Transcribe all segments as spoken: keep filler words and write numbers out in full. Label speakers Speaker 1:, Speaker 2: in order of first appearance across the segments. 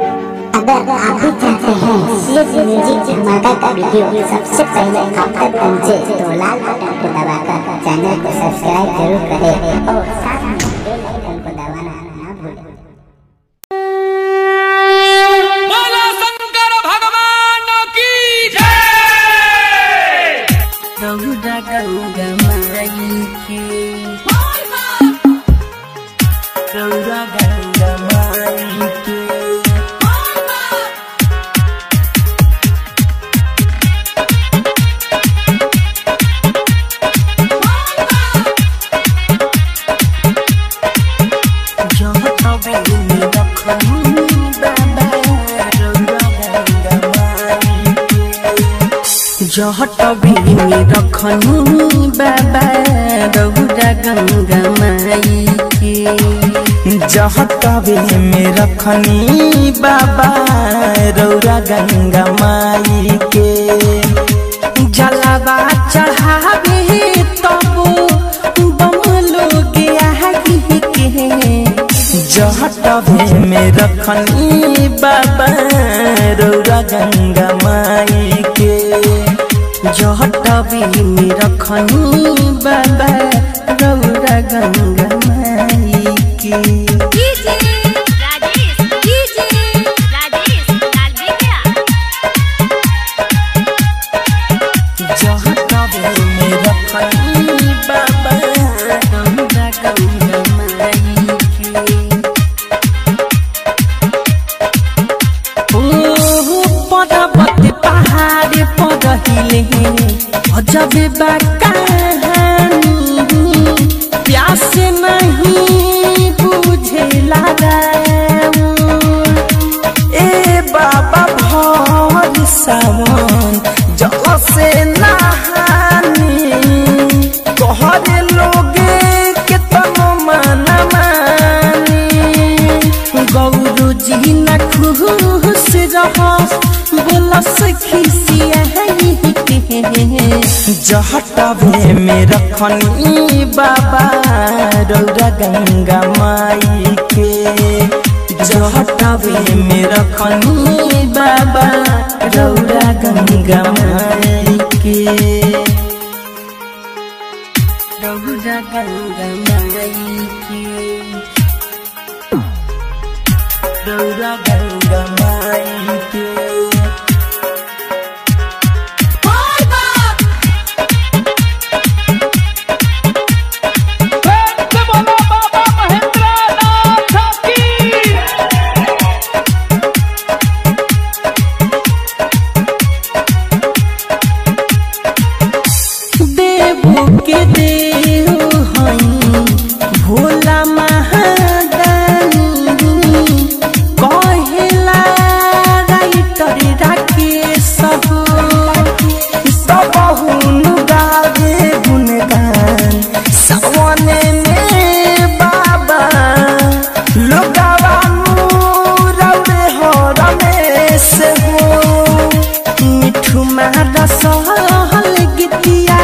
Speaker 1: अगर आप भी चाहते हैं सीएस म्यूजिक धमाका का वीडियो सबसे पहले आप तक पहुंचे तो लाल बटन को दबाकर चैनल को सब्सक्राइब जरूर करें और साथ में बेल आइकन को दबाना ना भूलें।
Speaker 2: बोलो शंकर भगवान की जय।
Speaker 3: गौरा गौरा माई के गौरा गौरा माई के जहटबी में रखनी बाबा रौरा गंगा माई के
Speaker 4: जहटबी में रखनी बाबा रौरा गंगा माई के
Speaker 3: जलावा चढ़ावे तब बम लोग आगे के
Speaker 4: जहटबी में रखनी बाबा रौरा गंगा माई के
Speaker 3: जहटबी में रखनी बाबा रौरा गंगा माई के जब कहानी प्यास नहीं बुझे लगा
Speaker 4: ए बाबा भर सावन जल से नहानी कहरे लोगे के तनो माना मानी
Speaker 3: गौरू जी न खुश रहो बोलस खिसिया
Speaker 4: जहटबे में रखनी बाबा रौरा गंगा माई के जहटबे में रखनी बाबा रौरा गंगा माई के
Speaker 3: रौरा गंगा माई के
Speaker 4: रौरा गंगा माई के
Speaker 3: के देव हई भोला महादानी कहेला राइटर राकेश
Speaker 4: सब हुन गावे गुणगान सवने में बाबा लोगावा रौरे हो रमेश हो मिठू मारा सहल गीतिया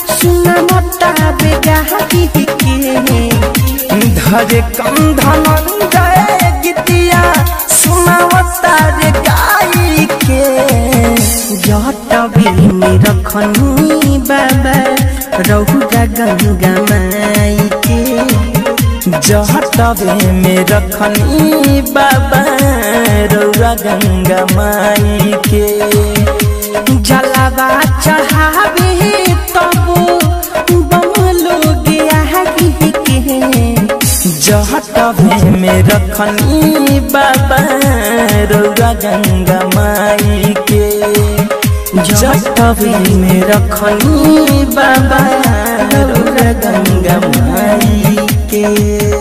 Speaker 3: धरे
Speaker 4: कंधन गए गीतिया सुनावता रे गाई के
Speaker 3: जहटबी में रखनी बाबा रौरा गंगा माई के
Speaker 4: जहटबे में रखनी बाबा रौरा गंगा माई के
Speaker 3: जलावा चढ़ावे तब बम लोग आगे के
Speaker 4: जहटबे में रखनी बाबा रौरा गंगा माई के
Speaker 3: जहटबी में रखनी बाबा रौरा गंगा माई के।